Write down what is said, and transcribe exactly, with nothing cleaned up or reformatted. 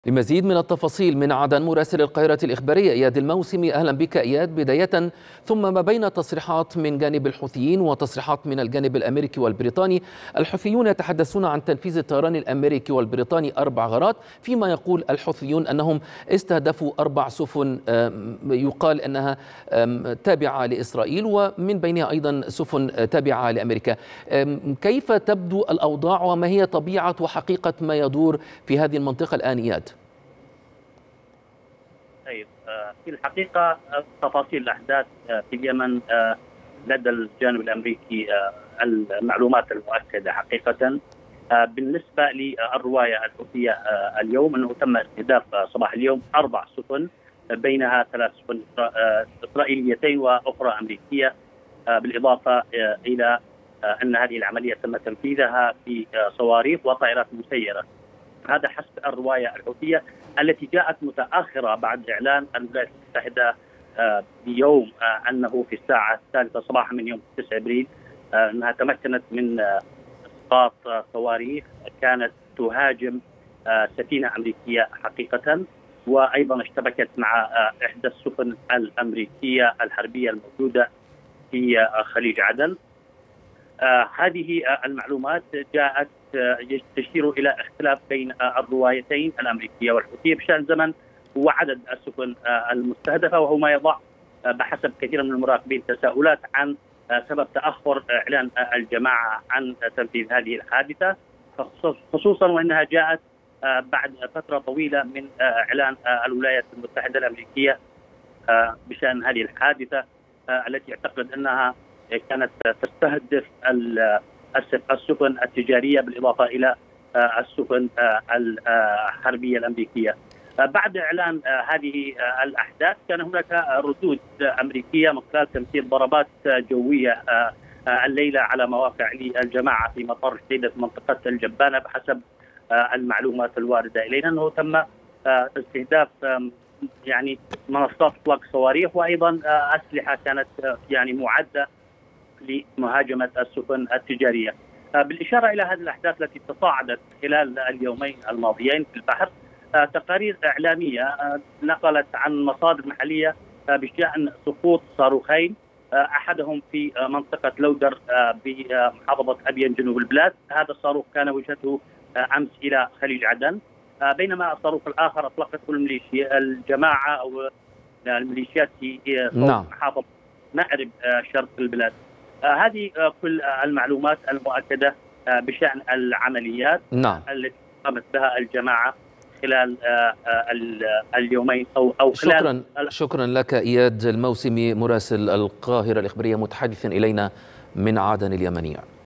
لمزيد من التفاصيل من عدن مراسل القاهرة الإخبارية إياد الموسمي. أهلا بك إياد. بداية، ثم ما بين تصريحات من جانب الحوثيين وتصريحات من الجانب الأمريكي والبريطاني، الحوثيون يتحدثون عن تنفيذ الطيران الأمريكي والبريطاني أربع غارات، فيما يقول الحوثيون أنهم استهدفوا أربع سفن يقال أنها تابعة لإسرائيل، ومن بينها أيضا سفن تابعة لأمريكا. كيف تبدو الأوضاع وما هي طبيعة وحقيقة ما يدور في هذه المنطقة الآن إياد؟ طيب، في الحقيقة تفاصيل الأحداث في اليمن لدى الجانب الأمريكي المعلومات المؤكدة حقيقة. بالنسبة للرواية الحوثية اليوم أنه تم استهداف صباح اليوم أربع سفن، بينها ثلاث سفن إسرائيليتين وأخرى أمريكية، بالإضافة إلى أن هذه العملية تم تنفيذها في صواريخ وطائرات مسيرة. هذا حسب الرواية الحوثية التي جاءت متأخرة بعد إعلان الولايات المتحدة بيوم أنه في الساعة الثالثة صباحا من يوم تسعة أبريل أنها تمكنت من إسقاط صواريخ كانت تهاجم سفينة أمريكية حقيقة، وأيضا اشتبكت مع إحدى السفن الأمريكية الحربية الموجودة في خليج عدن. آه هذه آه المعلومات جاءت آه تشير إلى اختلاف بين آه الروايتين الأمريكية والحوثية بشأن زمن وعدد السفن آه المستهدفة، وهو ما يضع آه بحسب كثير من المراقبين تساؤلات عن آه سبب تأخر إعلان آه الجماعة عن آه تنفيذ هذه الحادثة، خصوصا وأنها جاءت آه بعد فترة طويلة من آه إعلان آه الولايات المتحدة الأمريكية آه بشأن هذه الحادثة آه التي اعتقد أنها كانت تستهدف السفن التجارية بالإضافة إلى السفن الحربية الأمريكية. بعد إعلان هذه الأحداث كان هناك ردود أمريكية من خلال تمثيل ضربات جوية الليلة على مواقع للجماعة في مطار جديدة في منطقة الجبانة. بحسب المعلومات الواردة إلينا أنه تم استهداف يعني منصات إطلاق صواريخ، وأيضا أسلحة كانت يعني معدة لمهاجمة السفن التجارية. بالإشارة إلى هذه الأحداث التي تصاعدت خلال اليومين الماضيين في البحر، تقارير إعلامية نقلت عن مصادر محلية بشأن سقوط صاروخين، أحدهم في منطقة لودر بمحافظة أبين جنوب البلاد. هذا الصاروخ كان وجهته أمس إلى خليج عدن، بينما الصاروخ الآخر أطلقته الميليشيا الجماعة أو الميليشيات في نعم. محافظة مأرب شرق البلاد. آه هذه آه كل آه المعلومات المؤكدة آه بشأن العمليات نعم. التي قامت بها الجماعة خلال آه آه اليومين أو أو خلال شكرا شكرا لك إياد الموسمي مراسل القاهرة الإخبارية متحدث إلينا من عدن اليمنية.